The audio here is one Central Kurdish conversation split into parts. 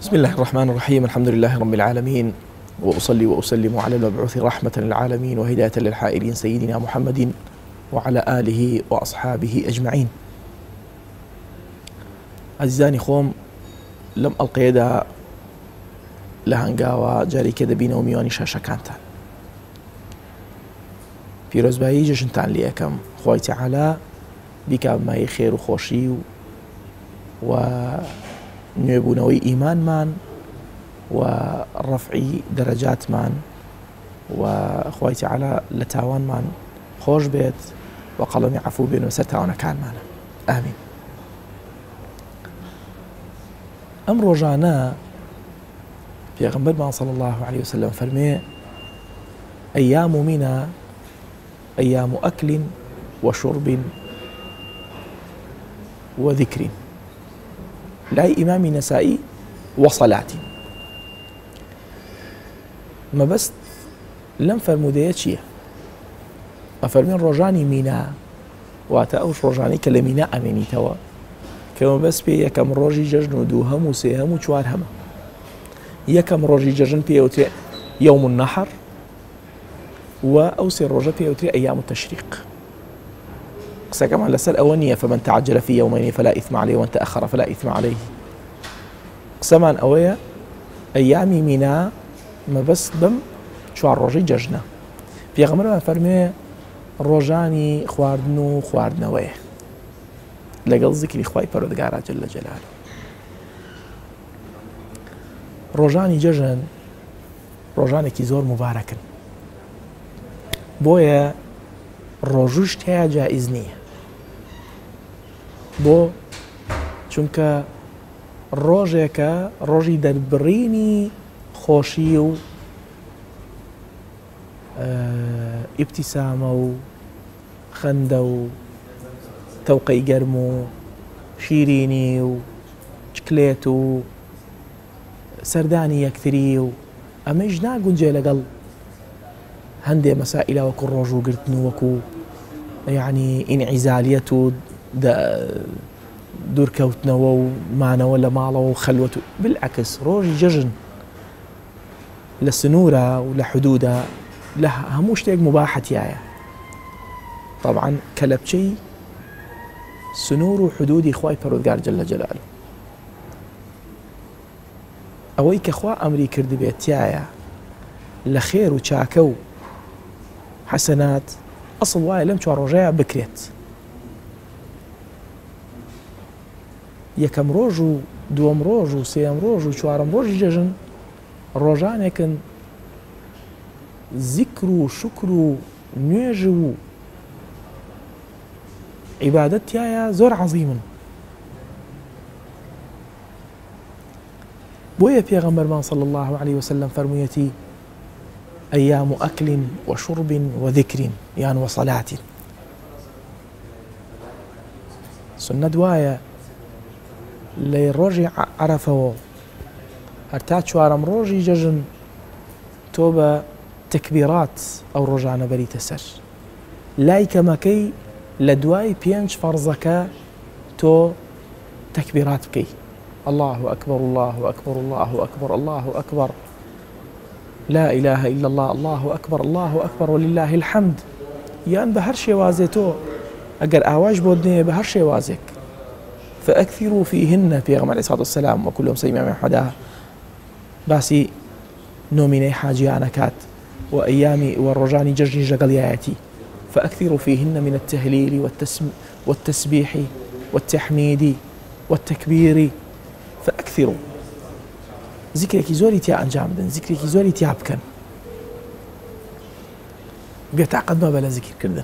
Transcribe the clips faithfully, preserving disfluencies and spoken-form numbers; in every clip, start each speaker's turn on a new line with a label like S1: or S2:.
S1: بسم الله الرحمن الرحيم. الحمد لله رب العالمين، وأصلي وأسلم على المبعوث رحمة للعالمين وهداية للحائرين سيدنا محمد وعلى آله وأصحابه أجمعين. عزيزاني خوم، لم ألقى يدا لهنگاوە جارێکێ دەبینە و میوانی شاشەکانتان. پیرۆزبایی جەژنتان لێ یەکەم، خۆی تەعالا بیکا بمایی خێر و خۆشی و و نوێبوونەوەی ئیمانمان و ڕەفعی دەرەجاتمان و خۆی تەعالا لە تاوانمان خۆش بێت و قەڵەمی عەفو بێنەوە سەر تاوانەکانمانە. ئامین. ئەم ڕۆژانە پێغەمبەرمان صلی الله عليه وسلم فەرمێ ئەیام منە ئەیام ئەکل وشرب وذكر لای ئیمامی نەسائی وصلاة. مەبەست لەم فەرموودەیە چییە؟ ئەفەرمێن ڕۆژانی مینا، واتە ئەو ڕۆژانەی کە لە مینا ئەمێنیتەوە کە مەبەست پێ یەکەم ڕۆژی جەژن و دووهەم و سێهەم و چوار هەمە. یەکەم ڕۆژی جەژن پێوترێ یوم النەحر و ئەو سێ ڕۆژە پێوترێ ئەیام التەشریق. قسەکەمان لەسەر ئەوە نییە فمن تعجل في يومين فلا إثم عليه ومن تأخر فلا إثم عليه. قسەمان ئەوەیە ئەیامی مینا مەبەست بەم چوار ڕۆژەی جەژنە. پێغەمبەرمان فەرمێ ڕۆژانی خواردن و خواردنەوەیە لەگەڵ زیکری خوای پەروەردگارا جەل جەلاله. ڕۆژانی جەژن ڕۆژانێکی زۆر مبارەکن، بۆیە ڕۆژوش تیا جائز نییە، بۆ چونکە ڕۆژێکە ڕۆژی دەربڕینی خۆشی و ئیبتیسامە و خەندە و تەوقەی گەرم و شیرینی و چکلێت و سەردانی یەکتری و ئەمەش ناگونجێ لەگەڵ هەندێ مەسائلە وەکو ڕۆژ و گرتن و وەکو یعنی ئینعیزالیەت و دوورکەوتنەوە و مانەوە لە ماڵەوە و خەلوەت و بالعکس ڕۆژی جەژن لە سنوورە و لە حدودە لە هەموو شتێک مباحەتیایە. طبعا کە لە بچەی سنوور و حدودی خوای پەروەردگار جەل جەلاله. ئەوەی کە خوا ئەمری کرد بێت تایە لە خێر و چاکە و حەسەنات ئەسڵ وایە لەم چوار ڕۆژەیە بکرێت. یەکەم ڕۆژ و دووەم ڕۆژ و سێەم ڕۆژ و چوارەم ڕۆژی جەژن ڕۆژانێکن زیکر و شکر و نوێژ و عیبادەت تایە زۆر عەزیمن. بۆیە پێغەمبەرمان صلی الله عليه وسلم فەرموویەتی ئەیام ئەکل وشرب وذکر یان وصلاة. سنەت وایە لە ڕۆژی عەرەفەوە هەرتا چوارەم ڕۆژی جەژن تۆ بە تەکبیرات ئەو ڕۆژانە بەریتە سەر. لای کەمەکەی لە دوای پێنج فەرزەکە تۆ تەکبیرات بکەی. الله أكبر الله أكبر الله أكبر الله أكبر لا إله إلا الله الله أكبر الله أكبر ولله الحمد. یان بە هەر شێوازێ تۆ ئەگەر ئاواش بۆ دنێ بە هەر شێوازێک فأكثروا فيهن. پێغەمبەر عەلەیهی سەڵاتو وەسەلام وەکو لەم سەی ئیمامی ئەحمەدا باسی نۆمینەی حاجیانەکات و ئەیامی و ڕۆژانی جەژنی ژەگەڵیایەتی. فأكثروا فيهن من التهليل والتسبيح والتحميد والتكبير. فأكثروا ذکرێکی زۆری تیا ئەنجام بدەن، ذکرێکی زۆری تیا بکەن، بێتاقەت مەبە لە ذیکرکردن.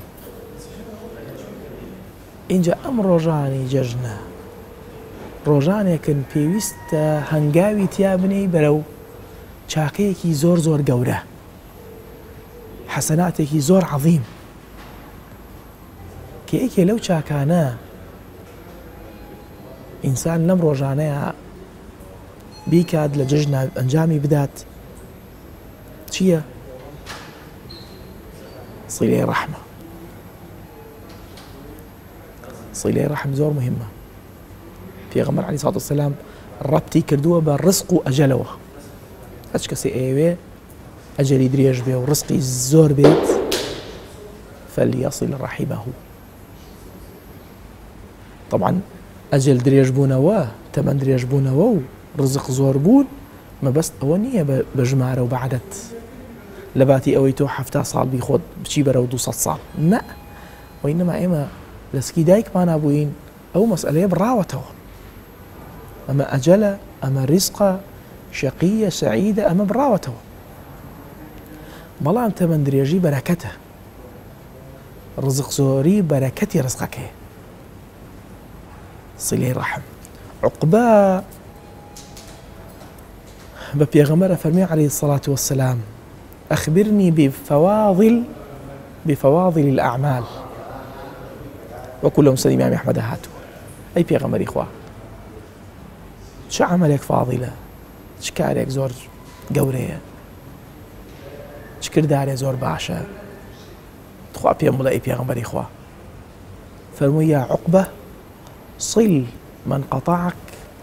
S1: اینجا ئەم ڕۆژانی جەژنە ڕۆژانێکن پێویستە هەنگاوی تیا بنێی بەرەو چاکەیەکی زۆر زۆر گەورە، حەسەناتێکی زۆر عەظیم، کە یەکێ لەو چاکانە ئینسان لەم ڕۆژانەیە بیکات لە جەژن ئەنجامی بدات. چییە؟ سیلەی ڕەحمە. سیلەی ڕەحم زۆر مهمە. پێغەمبەر عەلەیهی سەڵاتو وەسەلام ڕەبتی کردووە بە ڕزق و ئەجەلەوە. هەچ کەسێ ئەوێ ئەجەلی درێژ بێ و ڕزقی زۆر بێت فەلیەصل ڕەحیمەهو. طبعا ئەجەل درێژ بوونەوە، تەمەن درێژ بوونەوە و ڕزق زۆر بوون مەبەست ئەوە نییە بە ژمارە و بەعەدەد لە باتی ئەوەی تۆ حەفتا ساڵ بیخۆت بچی بەرەو دووسەد ساڵ، نە، وەینەما ئێمە لەسکی دایکمان بووین ئەو مەسئلەیە بڕاوەتەوە. ئەمە ئەجەلە، ئەمە ریزقە، شەقیە، سەعیدە، ئەمە بڕاوەتەوە. بەڵام تەمەن درێژی بەرەکەتە، ڕزق زۆری بەرەکەتی ڕزقەکەیە. صلەی ڕەحم. عوقبە بە پێغەمبەرە فەرمی عەلەیهی السەڵاتو وەسسەلام ئەخبرنی بفەواضل بفەواضل الأعمال، وەکو لە موسنەد ئیمامی ئەحمەدە هاتووە. ئەی پێغەمبەری خوا، چ عەمەلێک فاضیلە، چ کارێک زۆر گەورەیە، چ کردارێ زۆر باشە، خوا پێم بڵێ ئەی پێغەمبەری خوا. فەرمووی یا عوقبە صل من قطعك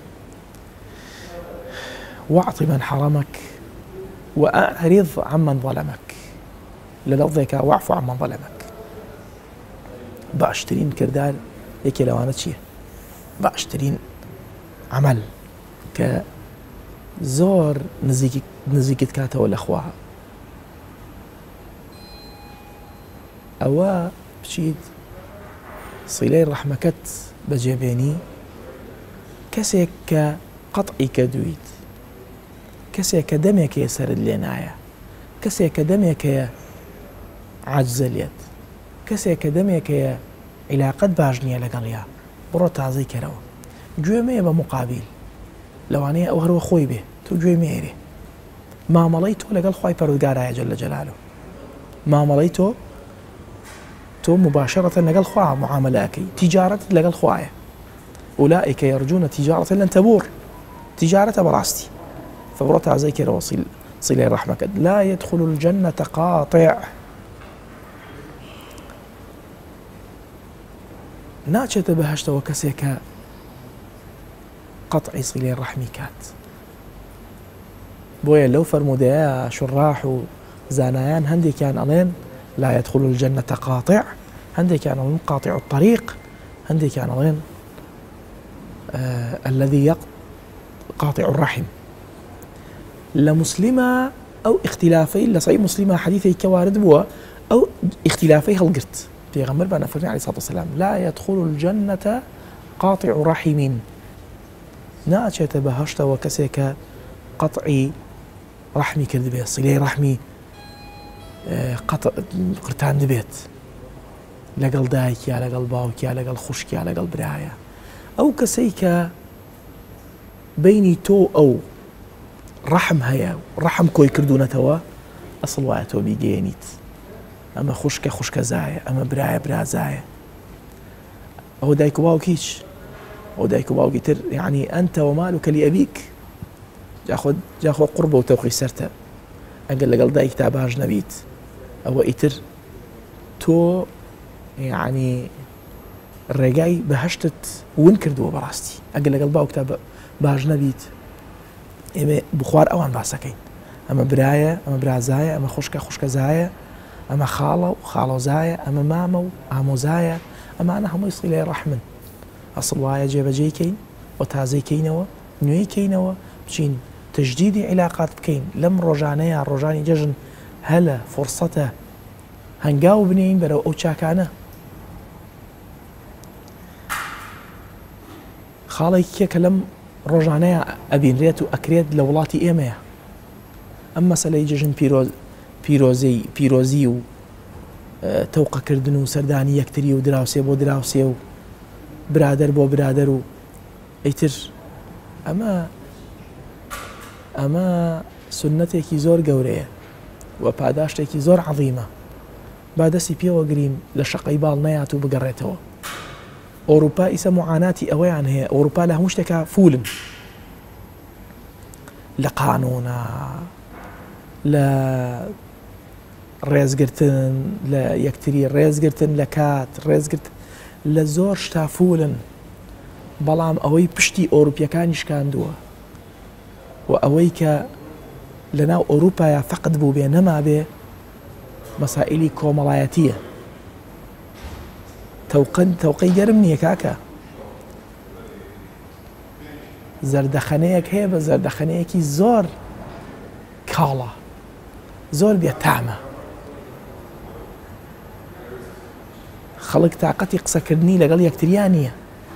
S1: واعط من حرمك وأعرض عمن ظلمك. للفظك واعف عمن ظلمك. باشترين كردار يكي لوانا چییە؟ باشترين عمل کە زۆر نزیکت کاتەوە لە خوا، ئەوە بچیت سیلەی ڕەحمەکەت بەجێبێنی کەسێک کە قەتعی کردوویت، کەسێک کە دەمێکەیە سەرت لێ نایە، کەسێک کە دەمێکەیە عاجزە لێت، کەسێک کە دەمێکەیە عیلاقەت باش نییە لەگەڵیا، بڕۆ تازەی کەرەوە. گوێ مەیە بە مقابل، لەوانەیە ئەو هەروە خۆی بێ، تۆ گوێ مێرێ. مامەڵەی تۆ لەگەڵ خوای پەروەردگارایە جەلە جەلالوه. مامەڵەی تۆ تۆ مباشرەتەن لەگەڵ خوا معاملەکەی، تیجارەتت لەگەڵ خوایە. ئولائیکە یەرجونە تیجارەتەن لەن تەبوور، تیجارەتە بەڕاستی. فبڕۆ تازەی کەرەوە سیلەی ڕەحمەکەت. لا يدخل الجنة قاطع، ناچێتە بەهەشتەوە کەسێک کە قەتعی سیلەی ڕەحمی کات. بۆیە لەو فەرموودەیە شوڕاح و زانایان هەندێکیان ئەڵێن لا يدخل الجنة قاطع، هەندێکیان ئەڵێن قاطع الطريق، هەندێکیان ئەڵێن الذي قاطع الرحم. لمسلمة أو اختلافي لصحيح مسلمة حديثي كوارد بوا أو اختلافي هالقرت في غمر بنا فرمي عليه الصلاة والسلام لا يدخل الجنة قاطع رحم، ناچێتە بەهەشتەوە کەسێک کە قەتعی ڕەحمی کرد بێت، سیلەی ڕەحمی قرتان دەبێت لەگەڵ دایکیا، لەگەڵ باوکیا، لەگەڵ خوشکیا، لەگەڵ برایە. ئەو کەسەی کە بینی تۆ ئەو ڕەحم هەیە، ڕەحم کۆی کردوونەتەوە، ئەسڵ وایە تۆ بیگەێنیت. ئەمە خوشکە خوشکە زایە، ئەمە برایە برازایە. ئەو دایک و باوکیش، ئەو دایک و باوکی تر یعنی ئەنتە وەمالوکە لئەبیک، جاخۆ قوربە و تەوقی سەرتە. ئەگەر لەگەڵ دایک تا باش نەبیت، ئەوە ئیتر تۆ یعنی ڕێگای بەهەشتت ون کردووە بەڕاستی. ئەگەر لەگەڵ باوکتا باش نەبیت، ئێمە بخوار ئەوان باسەکەین. ئەمە برایە، ئەمە برازایە، ئەمە خوشکە خوشکەزایە، ئەمە خاڵە و خاڵۆزایە، ئەمە مامە و ئامۆزایە، ئەمانە هەمووی سیلەی ڕەحمن. ئەسڵ وایە جێبەجێیکەین و تازەیکەینەوە، نوێیکەینەوە، بچین تجدیدی عیلاقات بکەین لەم ڕۆژانەیە، ڕۆژانی جەژن هەلە فورسەتە هەنگاو بنین بەرەو ئەو چاکانە. خاڵێکیە کە لەم ڕۆژانەیە ئەبینرێت و ئەکرێت لە وڵاتی ئێمەیە، ئەم مەسەلەی جەژن پیرۆزی پیرۆزی و تەوقەکردن و سەردانی یەکتری و دراوسێ بۆ دراوسێ و برادەر بۆ برادەر و ئەیتر ئەمە ئەمە سنەتێکی زۆر گەورەیە و پاداشتێکی زۆر عەظیمە. با دەستی پێوە گرین لە شەقەی باڵ نەیات و بگەڕێتەوە. ئەوروپا ئیسە معاناتی ئەوەیان هەیە، ئەوروپا لە هەموو شتێکە فولن، لە قانونە، لە ڕێزگرتن، لە یەکتری ڕێزگرتن، لە کات ڕێزگرت، لە زۆر شتا فولن. بەڵام ئەوەی پشتی ئۆروپیەکانی شکاندووە و ئەوەی کە لەناو ئۆروپایە فەقت بوو بێ نەما بێ مەسائیلی کۆمەڵایەتیە. تەوقن تەوقەی گەرم نییە کاکە، زەردەخەنەیەک هەیە بە زەردەخەنەیەکی زۆر کاڵە، زۆر بێتامە، خەڵک تااقەتی قسەکردنی لەگەڵ یەکتریان نییە.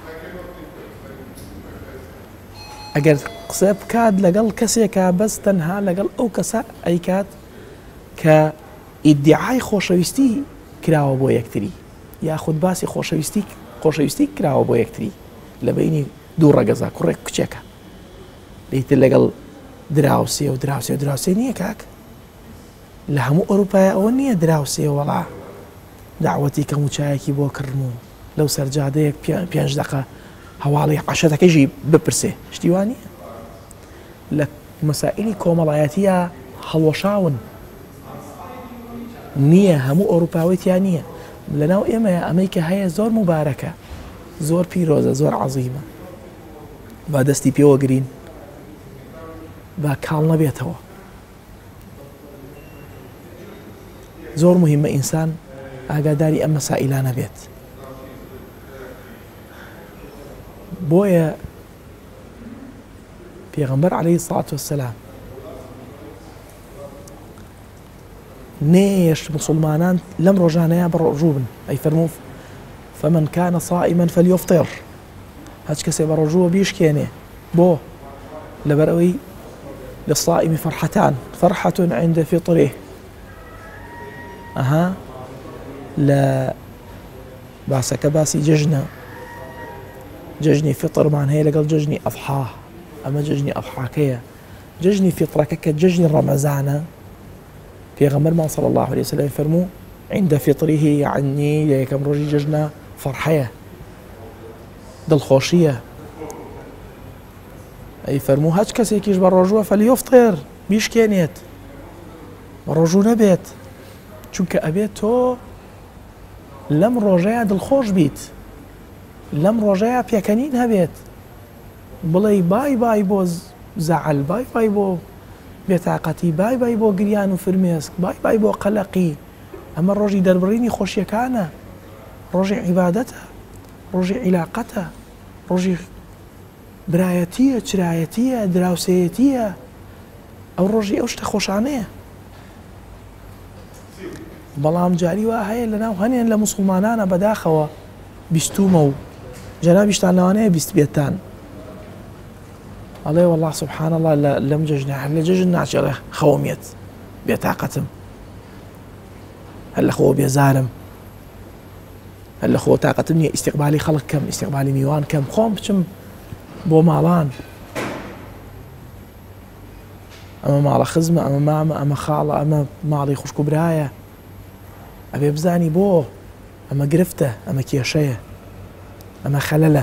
S1: ئەگەر قسە بکات لەگەڵ کەسێکە بەس تەنها لەگەڵ ئەو کەسە ئەیکات کە ئیدعای خۆشەویستی کراوە بۆ یەکتری، یاخود باسی خۆشەویستی خۆشەویستی کراوە بۆ یەکتری لە بینی دوو ڕەگەزا کوڕێک کچێکە، لەیتر لەگەڵ دراوسێ و دراوسێ و دراوسێ نییە کاک. لە هەموو ئەوروپای ئەوە نییە دراوسێ وەڵا داوەتی کەم و چایەکی بۆ کردمون لەو سەرجادەیەک پێنج دەقە هەواڵی عەشەتەکەیژی بپرسێ، شتی وان نییە. لە مەسائیلی کۆمەڵایەتیە هەڵوەشاون نییە، هەموو ئەوروپاویتیان نییە. لەناو ئێمەیە ئەمەی کە هەیە زۆر مبارەکە، زۆر پیرۆزە، زۆر عەزیمە، با دەستی پێوە گرین، با کاڵ نەبێتەوە. زۆر مهمە ئینسان ئاگاداری ئەم مەسائیلانە بێت. بۆیە پێغەمبەر عەلەیهی سەڵات وەسەلام نێش مسلمانان لەم ڕۆژانەیە بەڕۆژوو بن، ئەی فەرموو فەمەن کانە صائیمەن فەلیوفطر، هەچ کەسێ بە ڕۆژووە بیشکێنێ. بۆ لەبەر ئەوەی للصائم فرحتان، فرحة عند فطره. ئەها لە باسەکە باسی جژنە، جژنی فطرمان هەیە لەگەڵ جژنی ئەضحا، ئەمە جژنی ئەضحاکەیە. جژنی فطرەکە کە جژنی ڕەمەزانە، پێغەمبەرمان صلی الله عليه وسلم فەرموو عند فطره یعنی لە یەکەم ڕۆژی جژنە فەرحەیە، دڵخۆشیە. ئەی فەرموو هەچ کەسێکیش بە ڕۆژووە فەلیوفطر، بیشکێنێت، بە ڕۆژوو نەبێت، چونکە ئەبێت تۆ لەم ڕۆژەیە دڵخۆش بیت، لەم ڕۆژەیە پێکەنین هەبێت، بڵێ بای بای بۆ زەعەل، بای بای بۆ بێتاقەتی، بای بای بۆ گریان و فرمێسک، بای بای بۆ قەلەقی. ئەمە ڕۆژی دەربڕینی خۆشیەکانە، ڕۆژی عیبادەتە، ڕۆژی عیلاقەتە، ڕۆژی برایەتیە، چرایەتیە، دراوسەیەتیە، ئەو ڕۆژی ئەو شتە خۆشانەیە. بەڵام جاری وا هەیە لەناو هەنێن لە موسڵمانانە بەداخەوە بیستومە و جەنابیشتان لەوانەیە بیست بێتان، ئەڵێ وەڵڵا سوبحان الله لەم جەژنە هەر لە جەژن ناچێڵێ خەومێت، بێتاقەتم، هەر لە خۆ بێزارم، هەر لە خۆ تاقەتم نییە ئیستیقبالی خەڵک کەم، ئیستیقبالی میوان کەم، خۆم بچم بۆ ماڵان، ئەمە ماڵە خزمە، ئەمە مامە، ئەمە خاڵە، ئەمە ماڵی خوشک و برایە. ئەبێ بزانی بۆ ئەمە گرفتە، ئەمە کێشەیە، ئەمە خەلەلە،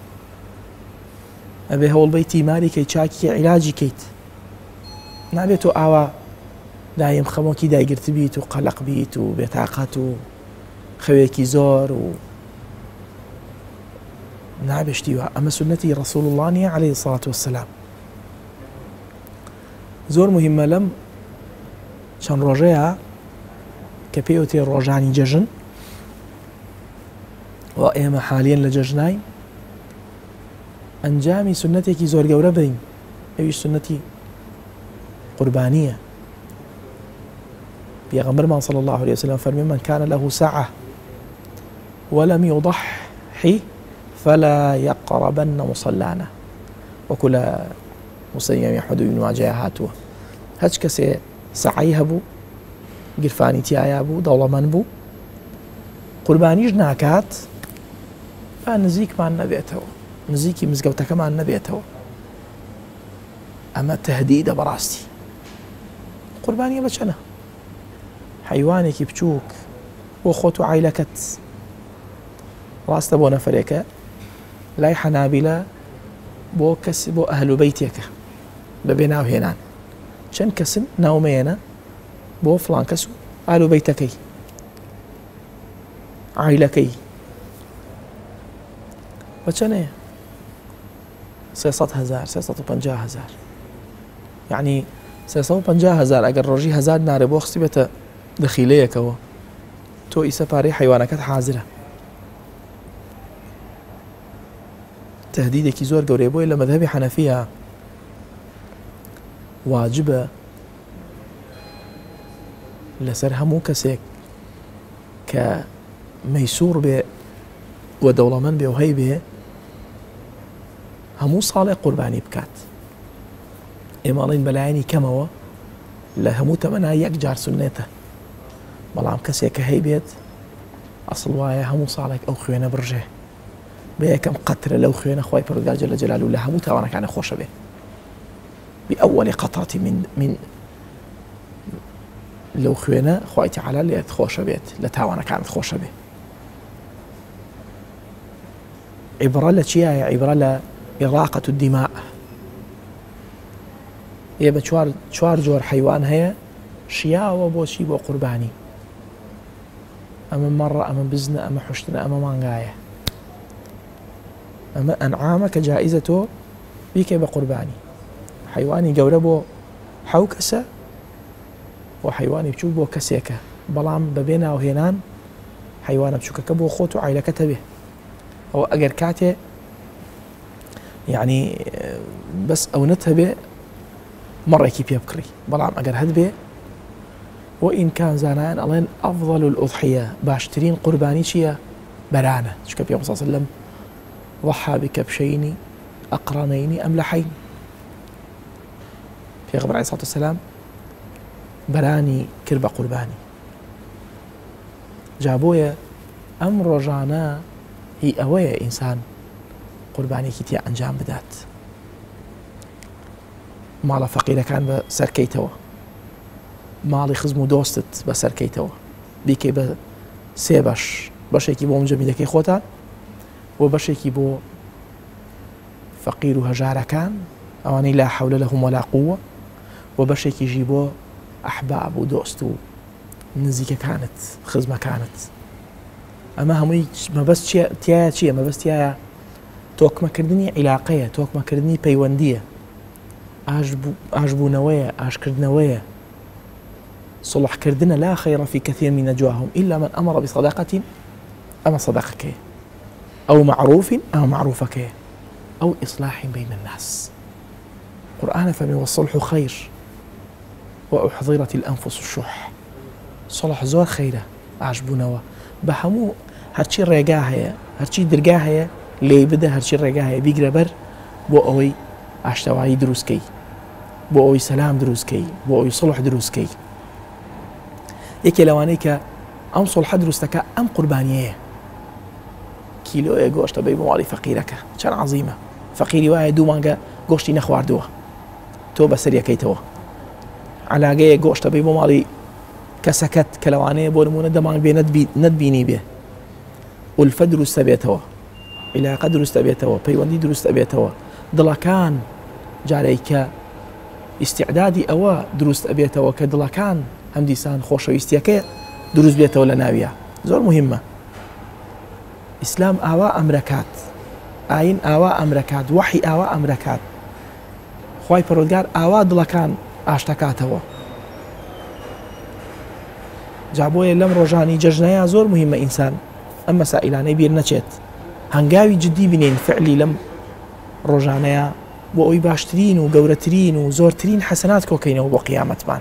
S1: ئەبێ هەوڵ بەی تیماری کەی چاکی عیلاجی کەیت. نابێت و ئاوا دایم خەمۆکی دایگرت بیت و قەلق بیت و بێتاقەت و خەوێکی زۆر و نابشتیوە. ئەمە سنەتی ڕەسوڵ الله نیە عەلەیهی سەڵات وەسەلام. زۆر مهمە لەم چەند ڕۆژەیە کە پێوتێ ڕۆژانی جەژن و ئێمە حالیەن لە جەژناین، ئەنجامی سنەتێکی زۆر گەورە بین، ئەویش سنەتی قوربانیە. پێغەمبەرمان صلی الله عليه وسلم فەرمێ من كان له ساعة ولم يضحي فلا يقربن مصلانا، وەکو لە مسلم ئەحمەد و ئیبن ماجە هاتووە. هەچ کەسێ سەعەی هەبوو، گرفانی تایە بوو، دەوڵەمەند بوو، قوربانیش ناکات، با نزیکمان نەبێتەوە، نزیکی مزگەوتەکەمان نەبێتەوە. ئەمە تەهدیدە بەڕاستی. قوربانیە بە چەنە؟ حیوانێکی بچووک بۆ خۆت و عایلەکەت. ڕاستە بۆ نەفەرێکە لای حەنابیلە بۆ کەس بۆ ئەهل و بەیتێکە بەبێ ناوهێنان، چەند کەسن ناومەیەنە بۆ فڵان کەس و ئاهل و بەیتەکەی، عایلەکەی. بە چەنەیە؟ سێسەد هەزار سێسەد و پەنجا هەزار یعنی سێسەد و پەنجا هەزار ئەگەر ڕۆژی هەزار نارێ بۆ خستی بێتە دەخیلەیەکەوە تۆ ئیسە پارەی حیوانەکەت حازرە تهدیدێکی زۆر گەورەی بۆیە لە مەذهەبی حەنەفیە واجبە لەسەر هەموو کەسێک کە مەیسوور بێ و دەوڵەمەند بێ و هەی بێ هەموو ساڵێک قوربانی بکات ئێمەڵین بەلایەنی کەمەوە لە هەموو تەمەنا یەک جار سوننێتە بەڵام کەسێک کە هەی بێت ئەسڵ وایە هەموو ساڵێک ئەو خوێنە بڕژێ بە یەکەم قەترە لەو خوێنە خۆی پەروەردگار جەل جەلالوو لە هەموو تاوانەکانە خۆشە بێ بأول قطرة من من لو خوێنە خوای تەعالا لێت خۆشە بێت لە تاوانەکانت خۆشە بێ عیبرە لە چیایە عیبرە لە ئیراقەة الدماء ئێمە چوار چوار جۆر حەیوان هەیە شیاوە بۆچی بۆ قوربانی ئەمە مەڕە ئەمە بزنە ئەمە حوشتنە ئەمە مانگایە ئەمە ئەنعامە کە جائزە تۆ بیکەی بە قوربانی حیوانی گەورە بۆ حەو کەسە و حیوانی بچوو بۆ کەسێکە بەڵام بەبێ ناوهێنان حیوانە بچووکەکە بۆ خۆت و عایلەکەتە بێ ئەوە ئەگەر کاتێ یعنی بەس ئەو نەت هەبێ مەڕێکی پێ بکڕی بەڵام ئەگەر هەت بێ وئین کان زانایان ئەڵێن ئەفضەل الأضحیە باشترین قوربانی چییە بەرانە چونکە پێغەمبەر صلی الله علیه وسلم ضحى بكبشين أقرنين أملحين پێغەمبەر عەلەیهی سەڵاتو وەسەلام بەرانی کرد بە قوربانی جا بۆیە ئەم ڕۆژانە هی ئەوەیە ئینسان قوربانێکی تیا ئەنجام بدات ماڵە فەقیرەکان بە سەرکەیتەوە ماڵی خزم و دۆستت بە سەرکەیتەوە بیکەی بە سێ بەش بەشێکی بۆ مجەمیدەکەی خۆتان و بەشێکی بۆ فەقیر و هەژارەکان ئەوانەی لا حەولە لەهوم وەلا قووە و بەشێکیژی بۆ ئەحباب و دۆست و نزیکەکانت خزمەکانت ئەمە هەمووی مەبەست تایە چییە مەبەستیایە تۆکمەکردنی عیلاقەیە تۆکمەکردنی پەیوەندیە ئاشبوونەوەیە ئاشکردنەوەیە صلحکردنە لا خەیڕە فی کەثیر من نەجواهم إلا من ئەمەڕە بصەداقەتین ئەمە سەداقەکەیە ئەو معروفین ئەمە معروفەکەیە أو إصلاح بين الناس قرآن فمن والصلح خير وأحضرت الأنفس الشح صلح زور خيرة عجبونوا بهمو هرشي رجاهية هرشي درجاهية لي بده هرشي رجاهية بيجرى بر بو أوي عشتواعي دروسكي بو أوي سلام دروسكي بو أوي صلح دروسكي يكي لوانيك أم صلح دروستك أم قربانية كيلو گۆشتە بەی بۆ ماڵی فەقیرەکە چەند عەزیمە فەقیری وایە دوو مانگە گۆشتی نەخواردووە تۆ بەسەریەکەیتەوە عەلاگەیە گۆشتە بەی بۆ ماڵی کەسەکەت کە لەوانەیە بۆ نمونە دەمانگ بێ نەتبینی بێ ئولفە دروستە بێتەوە عیلاقە دروستە بێتەوە پەیوەندی دروستە بێتەوە دڵەکان جارێک کە ئیستیعدادی ئەوە دروست ئەبێتەوە کە دڵەکان هەم دیسان خۆشەویستیەکە دروست بێتەوە لە ناویە زۆر مهمە ئیسلام ئاوا ئەمرەکات ئاین ئاوا ئەمرەکات وحی ئاوا ئەمرەکات خوای پەروەردگار ئاوا دڵەکان ئاشتەکاتەوە جا بۆیە لەم ڕۆژانی جەژنەیە زۆر مهمە ئینسان ئەم مەسائلانەی بیر نەچێت هەنگاوی جدی بینین فعلی لەم ڕۆژانەیە بۆ ئەوی باشترین و گەورەترین و زۆرترین حەسەنات کۆکەینەوە بۆ قیامەتمان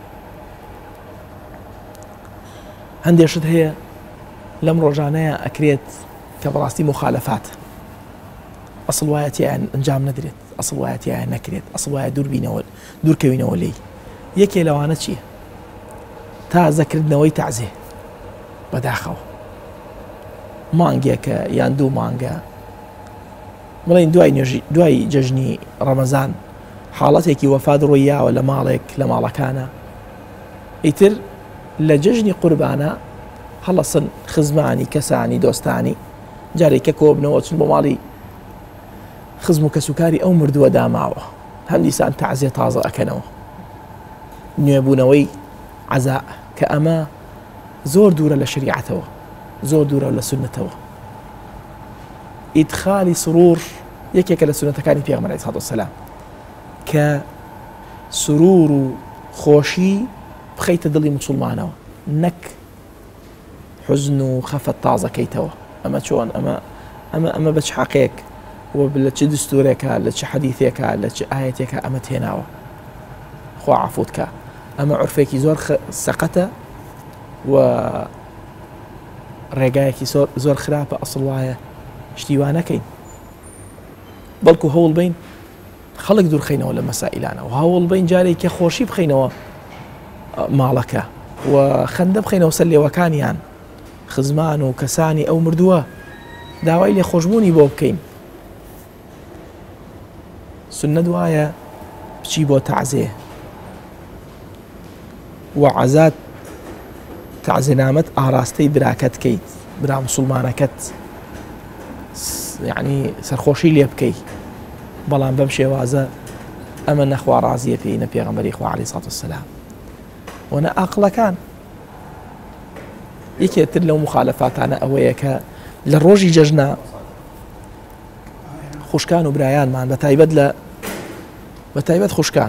S1: هەندێشت هەیە لەم ڕۆژانەیە ئەکرێت کە بەڕاستی مخالەفات ئەسڵ وایەتیان ئەنجام نەدرێت ئەسڵ وایەتیان نەکرێت ئەسڵ وایە دووربینەوە دوورکەوینەوە لێی یەکێ لەوانە چییە تازەکردنەوەی تەعزیە بەداخەوە مانگێکە یان دوو مانگە بڵێن دوای نوێژی دوای جەژنی ڕەمەزان حاڵەتێکی وەفات ڕۆیاوە لە ماڵێک لە ماڵەکانە ئیتر لە جەژنی قوربانە هەڵەسن خزمانی کەسانی دۆستانی جارێکە کۆبنەوە چون بۆ ماڵی خزم و کەسوکاری ئەو مردووە داماوە هەم دیسان تەعزیە تازە ئەکەنەوە نوێبوونەوەی عەزا کە ئەمە زۆر دوورە لە شریعەتەوە زۆر دوورە لە سوننەتەوە ئیدخالی سرور یەکێکە لە سونەتەکانی پێغەمبەر عەلەیهی سەڵاتو وەسەلام کە سرور و خۆشی بخەیتە دڵی موسڵمانەوە، نەک حزن و خەفەت تازەکەیتەوە. ئەمە چۆن ئەمە ئەمە ئەمە بە چ حەقێک و لە چ دستورێکە لە چ حەدیثێکە لە چ ئایەتێکە ئەمە تێناوە. خوا عەفوت کە ئەمە عورفێکی زۆر سەقەتە و ڕێگایەکی زۆر خراپە. ئەسڵ وایە شتی وا نەکەین، بەڵکو هەوڵ بین خەڵک دوورخەینەوە لە مەسائلانە و هەوڵ بین جارێکە خۆشی بخەینەوە ماڵەکە و خەندە بخەینەوە سەر لێوەکانیان خزمان و کەسانی ئەو مردووە، داوای لێ خۆشببوونی بۆ بکەین. سنەت وایە بچی بۆ تەعزیە و عەزات تەعزیەنامەت ئاراستەی براکەت کەیت، برا موسڵمانەکەت یعنی سەرخۆشی لێ بکەیت، بەڵام بەم شێوازە ئەمە نەخوا ڕازیە پێی نە پێغەمبەری خوا عەلەیهی سەڵاتو وەسەلام و نە عاقڵەکان. یەکێتر لەو مخالەفاتانە ئەوەیە کە لە ڕۆژی جەژنە خوشکان و برایانمان بەتایبەت لە بەتایبەت خوشکان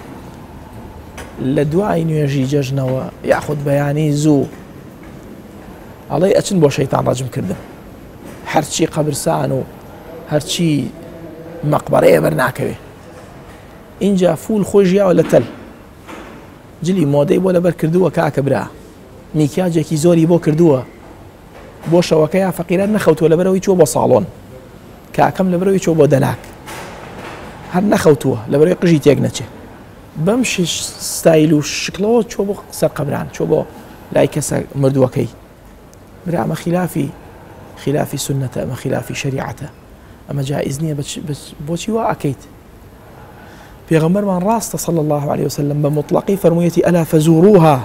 S1: لە دوای نوێژی جەژنەوە یاخود بەیانی زوو ئەڵێ ئەچن بۆ شەیتان ڕەجم کردن، هەرچی قەبرستان و هەرچی مەقبەرەیە بەرناکەوێ. اینجا فول خۆی ژیاوە لە تەل، جلی مۆدەی بۆ لەبەر کردووە کاکە برا، میکیاجێکی زۆری بۆ کردووە بۆ شەوەکە یا فەقیران نەخەوتووە لەبەرەوەی چوە بۆ ساڵۆن، کاکەم لەبەرەوەی چوە بۆ دەناک، هەر نەخەوتووە لەبەرەوەی قژی تێک نەچێ. بەم ستایل و شکلەوە چوە بۆ سەر قەبران، چوە بۆ لای کەسە مردووەکەی. برا ئەمە خلافی خلافی سنەتە، ئەمە خلافی شەریعەتە، ئەمە جائز نییە. بۆچی وا ئەکەیت؟ پێغەمبەرمان ڕاستە صلی الله عليه وسلم بە مطلقی فەرموویەتی ئەلا فەزوروها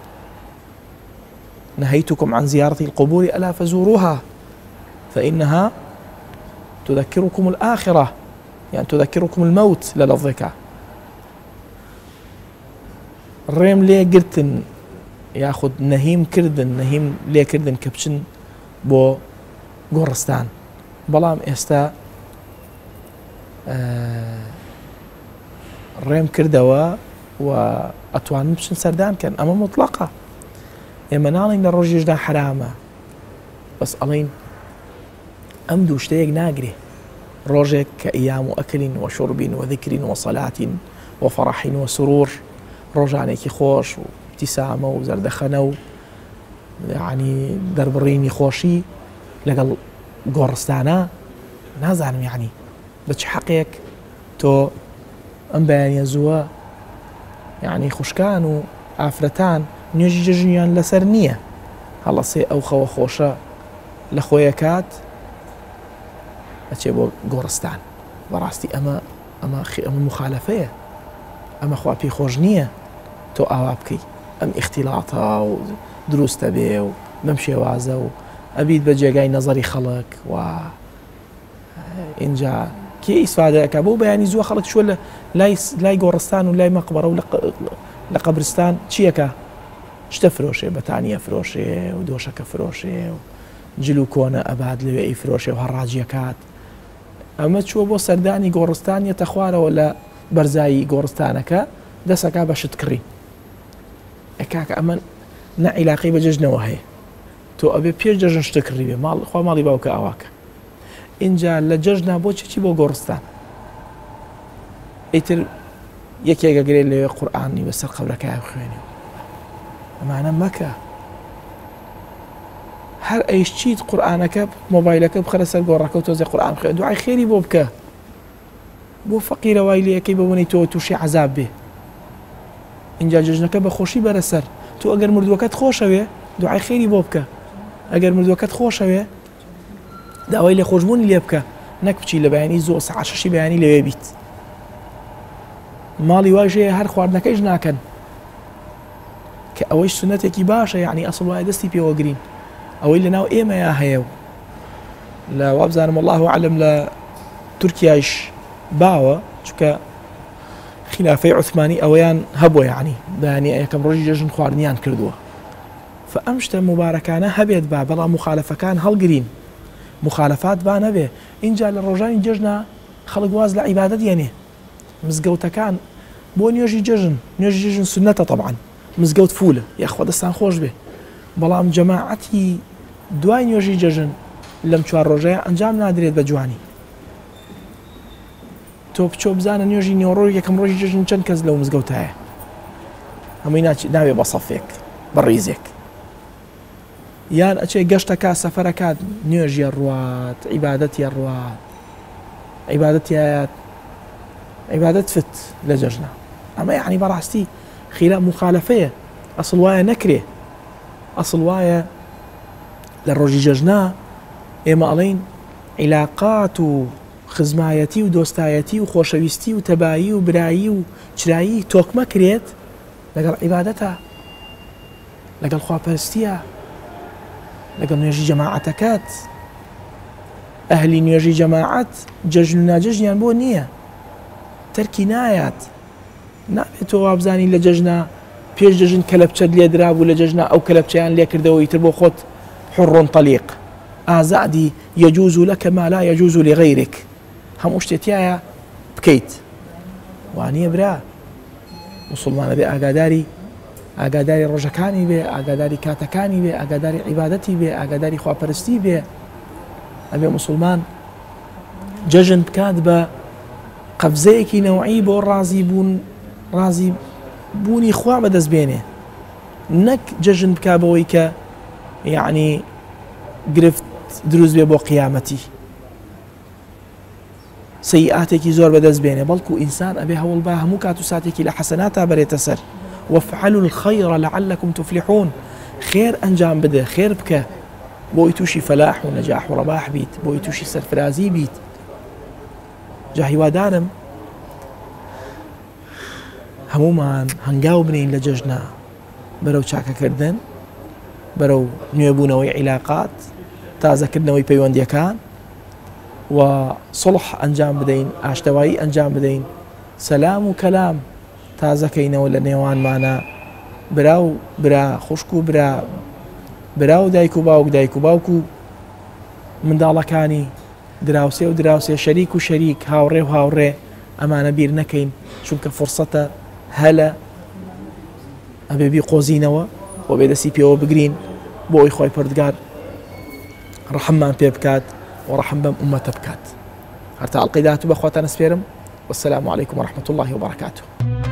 S1: نهيتكم عن زيارة القبور ألا فزوروها فإنها تذكركم الآخرة، يعني تذكركم الموت للفظك. الريم ليه قرتن ياخد نهيم كردن نهيم ليه كردن كبشن بو قرستان بلام استا آه الريم كردوا وأتوان بشن سردان كان أما مطلقة. ئێمە ناڵین لە ڕۆژێژدا حرامە، بەس ئەڵین ئەم دوو شتەیەک ناگرێ. ڕۆژێک کە ئیام و ئەکلین و شوربین و ذکرین و سەلاتین و فەڕەحین و سرور، ڕۆژانێکی خۆش و ابتیسامە و زەردەخەنە و یعنی دەربڕینی خۆشی لەگەڵ گۆڕستانە. نازانم یعنی بە چ حەقێک تۆ ئەم بەیانیە زووە یعنی خوشکان و ئافرەتان نوێژی جەژنیان لەسەر نییە، هەڵەسێ ئەو خەوە خۆشە لە خۆیە کات ئەچێ بۆ گۆڕستان. بەڕاستی ئەمە ئەمە ئەمە مخالەفەیە، ئەمە خوا پێی خۆش نییە تۆ ئاوا بکەی. ئەم ئیختیلاڵاتە و دروستە بێ و بەم شێوازە و ئەبیت بە جێگای نەزەری خەڵک و اینجا کێ ئیسفادەکە بۆ بەیانی زووە خەڵک چوە لە لای گۆڕستان و لای مەقبەرە و لە قەبرستان چیەکە؟ شتە فرۆشێ، بەتانیە فرۆشێ و دۆشەکە فرۆشێ و جل و کۆنە ئەباد لەوێ ئەی فرۆشێ و هەڕاجیەکات. ئەمە چووە بۆ سەردانی گۆڕستانیەتە خوارەوە لە بەرزایی گۆڕستانەکە دەسەکە بە شت کڕی. ئەکاکە ئەمە نەعیلاقی بە جەژنەوە هەیە، تۆ ئەبێ پێش جەژن شتە کڕی بێ، ماڵ خوا ماڵی باوکە ئاواکە. اینجا لە جەژنا بۆ چی بۆ گۆڕستان؟ ئیتر یەکێکە گرێت لەوێ قورئانی بەسەر قەبرەکە بخوێنێ، ئەمانە مەکە. هەر ئەیشچیت قورئانەکە مۆبایلەکە بخەرە سەر گۆڕەکە و تۆزێ قورئان بخوێن، دوعای خێری بۆ بکە، بۆ فەقیرەوای لێەکەی ببوونی تۆ تووشی عەزاب بێ. اینجا جەژنەکە بە خۆشی بەرەسەر. تۆ ئەگەر مردووەکەت خۆشەوێ دوعای خێری بۆ بکە، ئەگەر مردووەکەت خۆشەوێ داوای لێ خۆشبوونی لێ بکە، نەک بچی لە بەیانی زۆ سەعات شەشی بەیانی لەوێ بیت. ماڵی واژەیە هەر خواردنەکەیش ناکەن کە ئەوەی سنەتێکی باشە، یعنی ئەسڵ وایە دەستی پێوەگرین. ئەوەی لەناو ئێمەیە هەیە و لە وابزانم والله ئەعلەم لە تورکیایش باوە، چونکە خلافەی عوسمانی ئەوەیان هەبووە، یعنی بەیانی یەکەم ڕۆژی جەژن خواردنیان کردووە. فەئەم شتە مبارەکانە هەبێت با، بەڵام مخالەفەکان هەڵگرین مخالفات با نەبێ. اینجا لە ڕۆژانی جەژنە خەڵک واز لە عیبادەت دێنێ مزگەوتەکان بۆ نوێژی جەژن نوێژی جەژن سنەتە طبعاً مزگەوت فولە یاخوا دەستان خۆش بێ بەڵام جەماعەتی دوای نوێژی جەژن لەم چوار ڕۆژەیە ئەنجام نادرێت بە جوانی. تۆ بچۆ بزانە نوێژی نیوەڕۆژ یەکەم ڕۆژی جەژن چەند کەس لەو مزگەوتایە هەمووی ناوێ بە سەفێک بە ڕیزێک یان ئەچێ گەشتەکە سەفەرەکات نوێژیە ڕوات عیبادەتیە ڕوات عیبادەتیایەت عیبادەت فت لە جەژنە ئەمە یعنی بەڕاستی خیلا مخالفەیە ئەسڵ وایە نەکرێ ئەسڵ وایە لە ڕۆژی جەژنە ئێمە ئەڵێین عیلاقات و خزمایەتی و دۆستایەتی و خۆشەویستی و تەبایی و برایی و چرایی تۆکمە کرێت لەگەڵ عیبادەتە لەگەڵ خواپەرستیە لەگەڵ نوێژی جەماعەتەکەت ئەهلی نوێژی جەماعەت جەژن و ناجەژنیان بۆ نییە تەرکی نایات نابێت تۆ وابزانی لە جەژنە پێش جەژن کەلەپچەت لێ درابوو لە جەژنە ئەو کەلەپچەیان لێ کردەوەی تر بۆ خۆت حڕ طەلیق ئازادی يجوز لك ما لا يجوز لغيرك هەموو شتێتیایە بکەیت وانییە برا مسلمانە بێ ئاگاداری ئاگاداری ڕۆژەکانی بێ ئاگاداری کاتەکانی بێ ئاگاداری عیبادەتی بێ ئاگاداری خواپەرستی بێ ئەبێ مسلمان جەژن بکات بە قەبزەیەکی نەوعی بۆ ڕازی بوون ڕازی بوونی خوا بەدەست بێنێ نەک جەژن بکا بەوەی کە یعنی گرفت دروست بێ بۆ قیامەتی سەیئاتێکی زۆر بەدەست بێنێ بەڵکو ئینسان ئەبێ هەوڵ با هەموو کات و ساتێکی لە حەسەناتا بەرێتە سەر وافعلوا الخير لعلكم تفلحون خێر ئەنجام بدە خێر بکە بۆی تووشی فەلاح و نەجاح و ڕەباح بیت بۆی تووشی سەرفرازی بیت جا هیوادارم هەموومان هەنگاو بنین لە جەژنە بەرەو چاکەکردن بەرەو نوێبوونەوەی عیلاقات تازەکردنەوەی پەیوەندیەکان و سڵح ئەنجام بدەین ئاشتەوایی ئەنجام بدەین سەلام و کەلام تازەکەینەوە لە نێوانمانە برا و برا خوشک و برا برا و دایک و باوک دایک و باوک و منداڵەکانی دراوسێ و دراوسێ شەریک و شەریک هاوڕێ و هاوڕێ ئەمانە بیر نەکەین چونکە فرسەتە هەلە ئەبێ بی قۆزینەوە بۆ بێدەسی پێوە بگرین بۆ ئەوی خۆی پەروەردگار ڕەحممان پێ بکات و ڕەحم بەم ئومەتە بکات هەر تا ئەڵقەی داهاتوو بەخواتان ئەسپێرم والسلام عليكم ورحمة الله وبركاته.